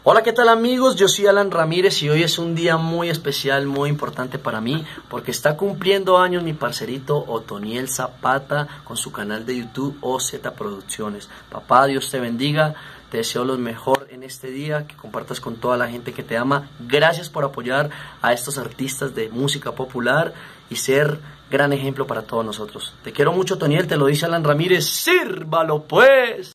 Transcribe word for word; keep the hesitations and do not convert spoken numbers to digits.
Hola, ¿qué tal amigos? Yo soy Alan Ramírez y hoy es un día muy especial, muy importante para mí porque está cumpliendo años mi parcerito Otoniel Zapata con su canal de YouTube O Z Producciones. Papá, Dios te bendiga, te deseo lo mejor en este día, que compartas con toda la gente que te ama. Gracias por apoyar a estos artistas de música popular y ser gran ejemplo para todos nosotros. Te quiero mucho, Otoniel, te lo dice Alan Ramírez. ¡Sírvalo pues!